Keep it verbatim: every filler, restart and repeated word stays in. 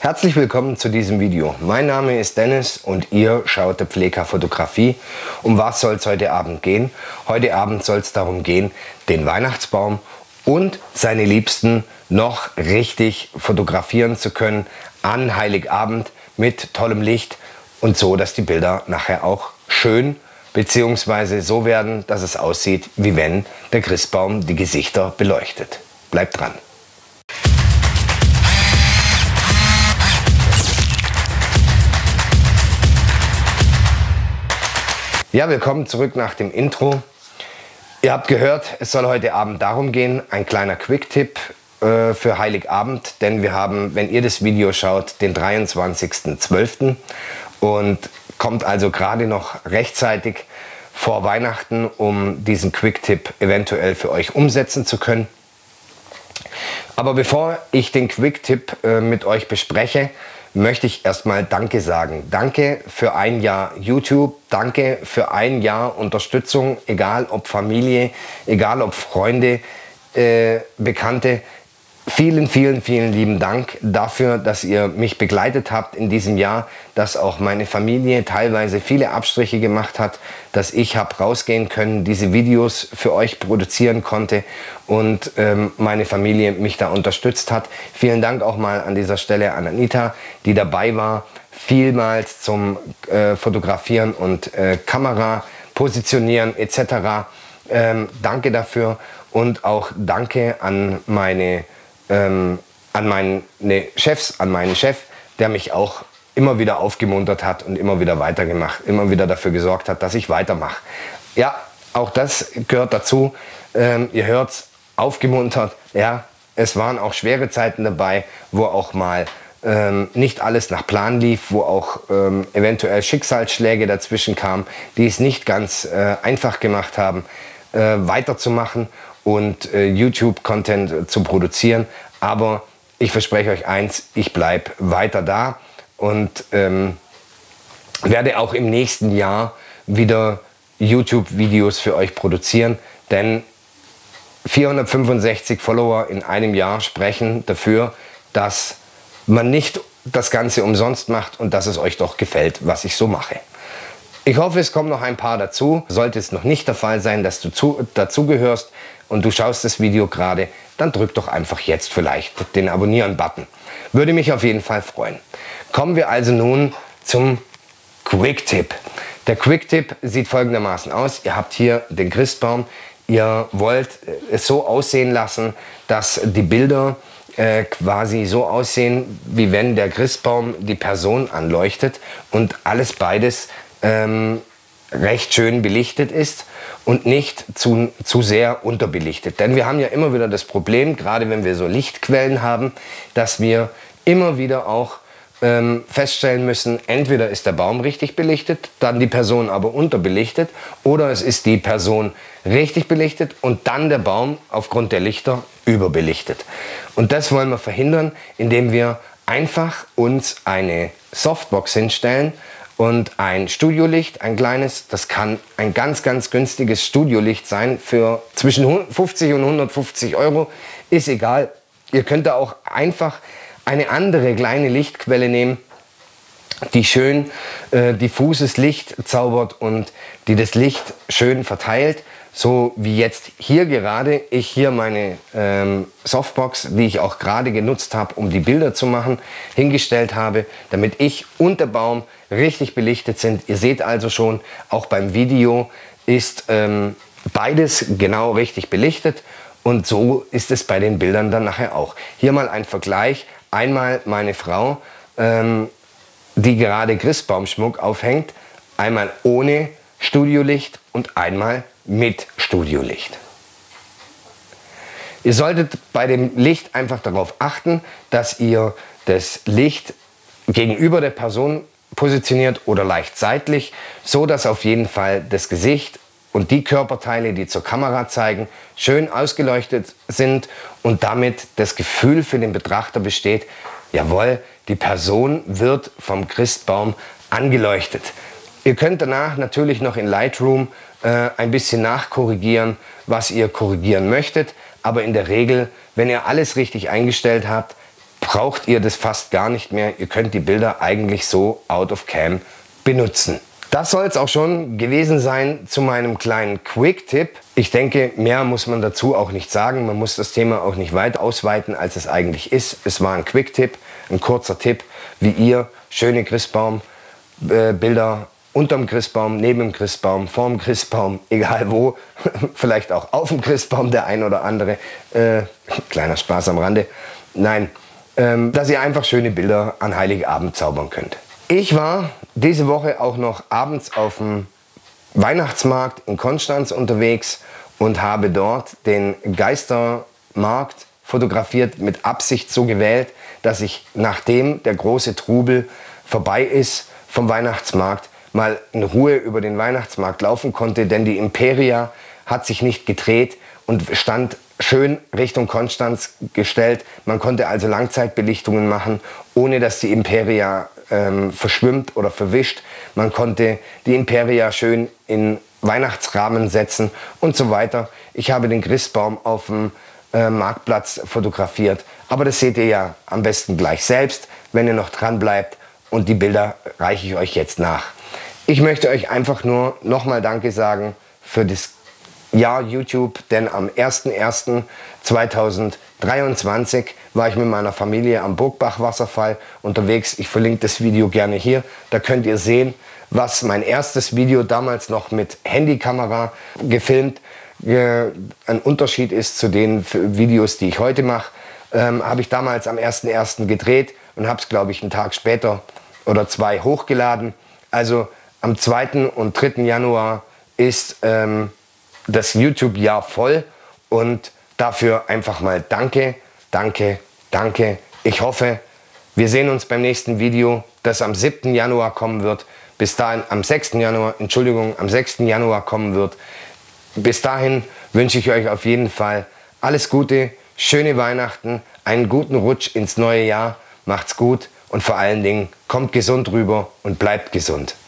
Herzlich willkommen zu diesem Video. Mein Name ist Dennis und ihr schaut der Pfleger Fotografie. Um was soll es heute Abend gehen? Heute Abend soll es darum gehen, den Weihnachtsbaum und seine Liebsten noch richtig fotografieren zu können an Heiligabend mit tollem Licht und so, dass die Bilder nachher auch schön bzw. so werden, dass es aussieht, wie wenn der Christbaum die Gesichter beleuchtet. Bleibt dran! Ja, willkommen zurück nach dem Intro. Ihr habt gehört, es soll heute Abend darum gehen, ein kleiner Quick-Tipp äh, für Heiligabend, denn wir haben, wenn ihr das Video schaut, den dreiundzwanzigsten zwölften und kommt also gerade noch rechtzeitig vor Weihnachten, um diesen Quick-Tipp eventuell für euch umsetzen zu können. Aber bevor ich den Quick-Tipp äh, mit euch bespreche, möchte ich erstmal Danke sagen. Danke für ein Jahr YouTube, danke für ein Jahr Unterstützung, egal ob Familie, egal ob Freunde, äh, Bekannte. Vielen, vielen, vielen lieben Dank dafür, dass ihr mich begleitet habt in diesem Jahr, dass auch meine Familie teilweise viele Abstriche gemacht hat, dass ich habe rausgehen können, diese Videos für euch produzieren konnte und ähm, meine Familie mich da unterstützt hat. Vielen Dank auch mal an dieser Stelle an Anita, die dabei war, vielmals zum äh, Fotografieren und äh, Kamera positionieren et cetera. Ähm, danke dafür und auch danke an meine Ähm, an meine Chefs, an meinen Chef, der mich auch immer wieder aufgemuntert hat und immer wieder weitergemacht, immer wieder dafür gesorgt hat, dass ich weitermache. Ja, auch das gehört dazu. Ähm, ihr hört's, aufgemuntert. Ja, es waren auch schwere Zeiten dabei, wo auch mal ähm, nicht alles nach Plan lief, wo auch ähm, eventuell Schicksalsschläge dazwischen kamen, die es nicht ganz äh, einfach gemacht haben, äh, weiterzumachen und äh, YouTube-Content zu produzieren. Aber ich verspreche euch eins, ich bleibe weiter da und ähm, werde auch im nächsten Jahr wieder YouTube-Videos für euch produzieren, denn vierhundertfünfundsechzig Follower in einem Jahr sprechen dafür, dass man nicht das Ganze umsonst macht und dass es euch doch gefällt, was ich so mache. Ich hoffe, es kommen noch ein paar dazu. Sollte es noch nicht der Fall sein, dass du zu, dazugehörst und du schaust das Video gerade, dann drück doch einfach jetzt vielleicht den Abonnieren-Button. Würde mich auf jeden Fall freuen. Kommen wir also nun zum Quick-Tipp. Der Quick-Tipp sieht folgendermaßen aus. Ihr habt hier den Christbaum. Ihr wollt es so aussehen lassen, dass die Bilder äh, quasi so aussehen, wie wenn der Christbaum die Person anleuchtet und alles beides ähm, recht schön belichtet ist und nicht zu, zu sehr unterbelichtet. Denn wir haben ja immer wieder das Problem, gerade wenn wir so Lichtquellen haben, dass wir immer wieder auch ähm, feststellen müssen, entweder ist der Baum richtig belichtet, dann die Person aber unterbelichtet, oder es ist die Person richtig belichtet und dann der Baum aufgrund der Lichter überbelichtet. Und das wollen wir verhindern, indem wir einfach uns eine Softbox hinstellen und ein Studiolicht, ein kleines, das kann ein ganz, ganz günstiges Studiolicht sein für zwischen fünfzig und hundertfünfzig Euro, ist egal. Ihr könnt da auch einfach eine andere kleine Lichtquelle nehmen, die schön äh, diffuses Licht zaubert und die das Licht schön verteilt. So wie jetzt hier gerade, ich hier meine ähm, Softbox, die ich auch gerade genutzt habe, um die Bilder zu machen, hingestellt habe, damit ich und der Baum richtig belichtet sind. Ihr seht also schon, auch beim Video ist ähm, beides genau richtig belichtet und so ist es bei den Bildern dann nachher auch. Hier mal ein Vergleich. Einmal meine Frau, ähm, die gerade Christbaumschmuck aufhängt, einmal ohne Studiolicht und einmal mit Studiolicht. Ihr solltet bei dem Licht einfach darauf achten, dass ihr das Licht gegenüber der Person positioniert oder leicht seitlich, so dass auf jeden Fall das Gesicht und die Körperteile, die zur Kamera zeigen, schön ausgeleuchtet sind und damit das Gefühl für den Betrachter besteht, jawohl, die Person wird vom Christbaum angeleuchtet. Ihr könnt danach natürlich noch in Lightroom äh, ein bisschen nachkorrigieren, was ihr korrigieren möchtet. Aber in der Regel, wenn ihr alles richtig eingestellt habt, braucht ihr das fast gar nicht mehr. Ihr könnt die Bilder eigentlich so out of cam benutzen. Das soll es auch schon gewesen sein zu meinem kleinen Quick-Tipp. Ich denke, mehr muss man dazu auch nicht sagen. Man muss das Thema auch nicht weit ausweiten, als es eigentlich ist. Es war ein Quick-Tipp, ein kurzer Tipp, wie ihr schöne Christbaum-Bilder unterm Christbaum, neben dem Christbaum, vorm Christbaum, egal wo, vielleicht auch auf dem Christbaum, der ein oder andere. Äh, kleiner Spaß am Rande. Nein, ähm, dass ihr einfach schöne Bilder an Heiligabend zaubern könnt. Ich war diese Woche auch noch abends auf dem Weihnachtsmarkt in Konstanz unterwegs und habe dort den Geistermarkt fotografiert, mit Absicht so gewählt, dass ich, nachdem der große Trubel vorbei ist vom Weihnachtsmarkt, mal in Ruhe über den Weihnachtsmarkt laufen konnte, denn die Imperia hat sich nicht gedreht und stand schön Richtung Konstanz gestellt. Man konnte also Langzeitbelichtungen machen, ohne dass die Imperia ähm, verschwimmt oder verwischt. Man konnte die Imperia schön in Weihnachtsrahmen setzen und so weiter. Ich habe den Christbaum auf dem äh, Marktplatz fotografiert, aber das seht ihr ja am besten gleich selbst, wenn ihr noch dran bleibt, und die Bilder reiche ich euch jetzt nach. Ich möchte euch einfach nur nochmal Danke sagen für das Jahr YouTube, denn am ersten ersten zweitausenddreiundzwanzig war ich mit meiner Familie am Burgbach-Wasserfall unterwegs. Ich verlinke das Video gerne hier. Da könnt ihr sehen, was mein erstes Video damals noch mit Handykamera gefilmt äh, ein Unterschied ist zu den Videos, die ich heute mache. Ähm, habe ich damals am ersten ersten gedreht und habe es, glaube ich, einen Tag später oder zwei hochgeladen. Also am zweiten und dritten Januar ist ähm, das YouTube-Jahr voll, und dafür einfach mal danke, danke, danke. Ich hoffe, wir sehen uns beim nächsten Video, das am siebten Januar kommen wird. Bis dahin, am sechsten Januar, Entschuldigung, am sechsten Januar kommen wird. Bis dahin wünsche ich euch auf jeden Fall alles Gute, schöne Weihnachten, einen guten Rutsch ins neue Jahr. Macht's gut und vor allen Dingen kommt gesund rüber und bleibt gesund.